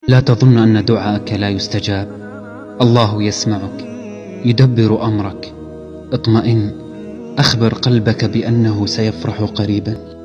لا تظن أن دعاءك لا يستجاب. الله يسمعك، يدبر أمرك. اطمئن، أخبر قلبك بأنه سيفرح قريبا.